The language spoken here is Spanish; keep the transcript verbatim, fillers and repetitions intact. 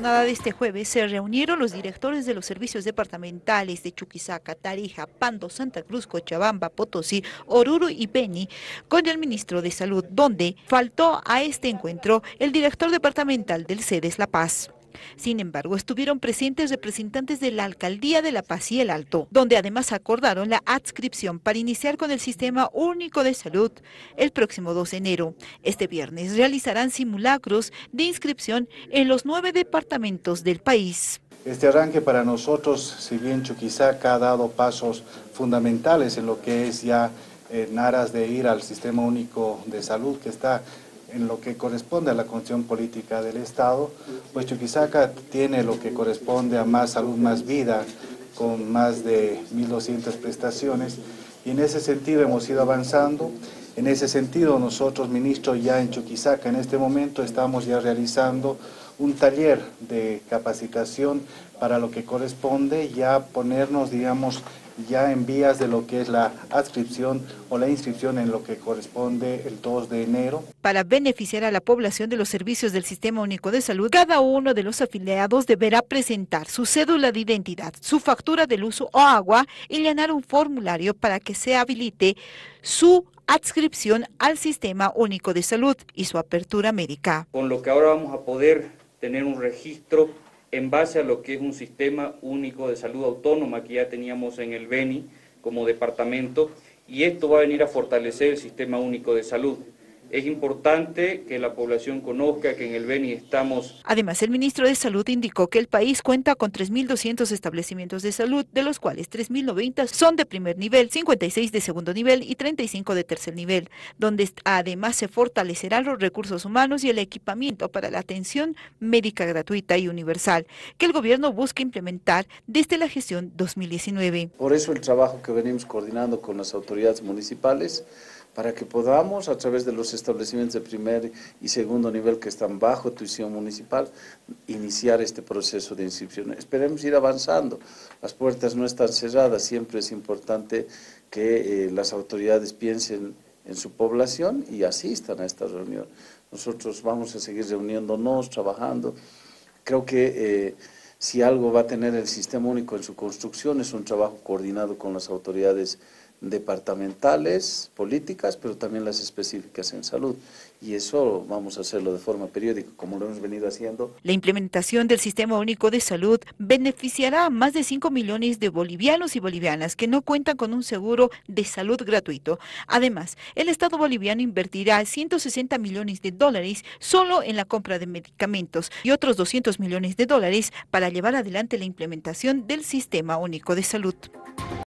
jornada de este jueves se reunieron los directores de los servicios departamentales de Chuquisaca, Tarija, Pando, Santa Cruz, Cochabamba, Potosí, Oruro y Beni con el ministro de Salud, donde faltó a este encuentro el director departamental del CEDES La Paz. Sin embargo, estuvieron presentes representantes de la Alcaldía de La Paz y el Alto, donde además acordaron la adscripción para iniciar con el Sistema Único de Salud el próximo dos de enero. Este viernes realizarán simulacros de inscripción en los nueve departamentos del país. Este arranque para nosotros, si bien Chuquisaca ha dado pasos fundamentales en lo que es ya en aras de ir al Sistema Único de Salud, que está en lo que corresponde a la constitución política del Estado, pues Chuquisaca tiene lo que corresponde a Más Salud, Más Vida, con más de mil doscientas prestaciones, y en ese sentido hemos ido avanzando. En ese sentido, nosotros, ministro, ya en Chuquisaca, en este momento estamos ya realizando un taller de capacitación para lo que corresponde ya ponernos, digamos, ya en vías de lo que es la adscripción o la inscripción en lo que corresponde el dos de enero. Para beneficiar a la población de los servicios del Sistema Único de Salud, cada uno de los afiliados deberá presentar su cédula de identidad, su factura de luz o agua y llenar un formulario para que se habilite su adscripción al Sistema Único de Salud y su apertura médica. Con lo que ahora vamos a poder tener un registro en base a lo que es un sistema único de salud autónoma que ya teníamos en el Beni como departamento, y esto va a venir a fortalecer el sistema único de salud. Es importante que la población conozca que en el Beni estamos... Además, el ministro de Salud indicó que el país cuenta con tres mil doscientos establecimientos de salud, de los cuales tres mil noventa son de primer nivel, cincuenta y seis de segundo nivel y treinta y cinco de tercer nivel, donde además se fortalecerán los recursos humanos y el equipamiento para la atención médica gratuita y universal, que el gobierno busca implementar desde la gestión dos mil diecinueve. Por eso el trabajo que venimos coordinando con las autoridades municipales, para que podamos, a través de los establecimientos de primer y segundo nivel que están bajo tuición municipal, iniciar este proceso de inscripción. Esperemos ir avanzando, las puertas no están cerradas, siempre es importante que eh, las autoridades piensen en su población y asistan a esta reunión. Nosotros vamos a seguir reuniéndonos, trabajando. Creo que eh, si algo va a tener el Sistema Único en su construcción es un trabajo coordinado con las autoridades departamentales, políticas, pero también las específicas en salud. Y eso vamos a hacerlo de forma periódica, como lo hemos venido haciendo. La implementación del Sistema Único de Salud beneficiará a más de cinco millones de bolivianos y bolivianas que no cuentan con un seguro de salud gratuito. Además, el Estado boliviano invertirá ciento sesenta millones de dólares solo en la compra de medicamentos y otros doscientos millones de dólares para llevar adelante la implementación del Sistema Único de Salud.